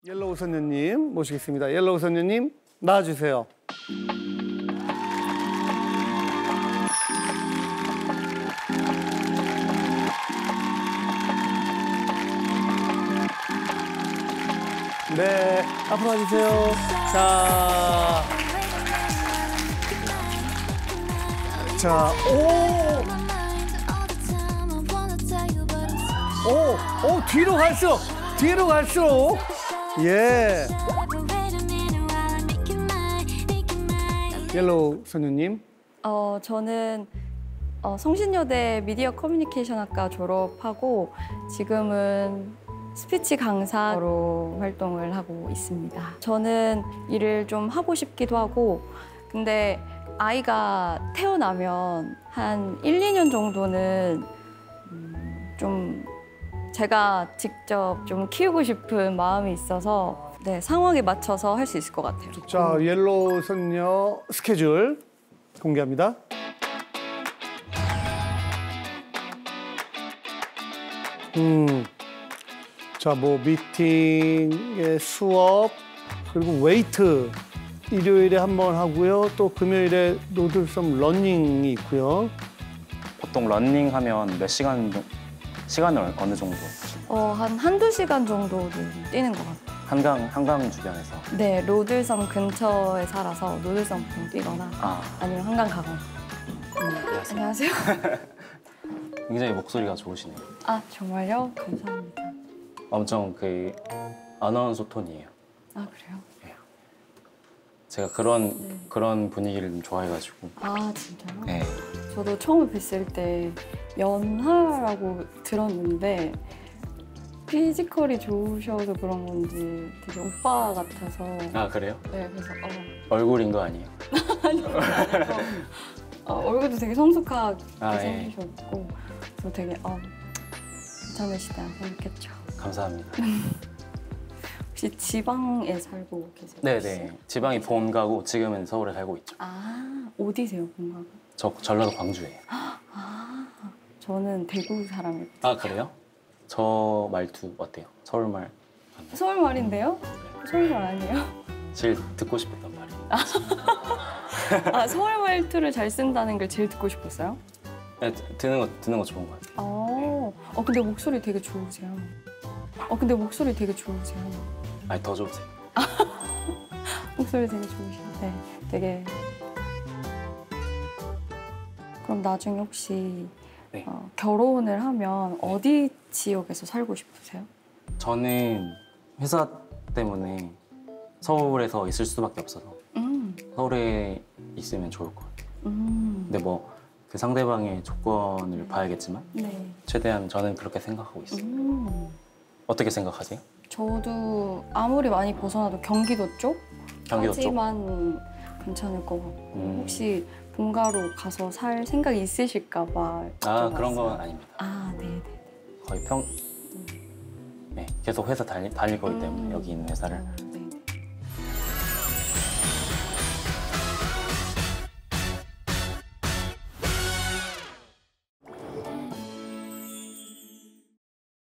옐로우 선녀님 모시겠습니다. 옐로우 선녀님 나와주세요. 네, 앞으로 와주세요. 자, 뒤로 갈수록, 예. 옐로우 선녀님. 저는 성신여대 미디어 커뮤니케이션학과 졸업하고 지금은 스피치 강사로 활동을 하고 있습니다. 저는 일을 좀 하고 싶기도 하고 근데 아이가 태어나면 한 1, 2년 정도는 좀 제가 직접 좀 키우고 싶은 마음이 있어서 네, 상황에 맞춰서 할 수 있을 것 같아요. 자, 옐로우 선녀 스케줄 공개합니다. 자, 뭐 미팅, 수업, 그리고 웨이트 일요일에 한 번 하고요. 또 금요일에 노들섬 러닝이 있고요. 보통 러닝하면 몇 시간 시간을 어느 정도? 한두 시간 정도는 뛰는 것 같아요. 한강 주변에서. 네, 로들섬 근처에 살아서 노들섬 좀 뛰거나 아니면 한강 가거나. 안녕하세요. 굉장히 목소리가 좋으시네요. 아, 정말요? 감사합니다. 엄청 그 아나운서 톤이에요. 아, 그래요? 네. 제가 그런 분위기를 좀 좋아해가지고. 아, 진짜요? 네. 저도 처음에 뵀을 때 연하라고 들었는데 피지컬이 좋으셔서 그런 건지 되게 오빠 같아서. 아, 그래요? 네, 그래서 얼굴인 거 아니에요? 아니요. 얼굴도 되게 성숙하게 예. 생기셨고 그래서 되게 괜찮으시다 생각했죠. 감사합니다. 혹시 지방에 살고 계세요? 네네. 지방이 본가고 지금은 서울에 살고 있죠. 아, 어디세요, 본가가? 저 전라도 광주예요. 저는 대구 사람이에요. 아, 그래요? 저 말투 어때요? 서울말. 서울 말인데요? 서울 말 아니에요? 제일 듣고 싶었단 말이에요. 아, 서울 말투를 잘 쓴다는 걸 제일 듣고 싶었어요? 네, 듣는 거 좋은 것 같아요. 근데 목소리 되게 좋으세요. 아니, 더 좋으세요. 목소리 되게 좋으신데 되게. 그럼 나중에 혹시 네. 결혼을 하면 어디 지역에서 살고 싶으세요? 저는 회사 때문에 서울에서 있을 수밖에 없어서 서울에 있으면 좋을 것 같아요. 근데 뭐 그 상대방의 조건을 봐야겠지만 네. 최대한 저는 그렇게 생각하고 있어요. 어떻게 생각하세요? 저도 아무리 많이 벗어나도 경기도 쪽? 경기도 쪽? 하지만 괜찮을 것 같고 혹시 본가로 가서 살 생각이 있으실까 봐 그런 건 아닙니다. 네네. 거의 네, 계속 회사 다닐 거기 때문에 여기 있는 회사를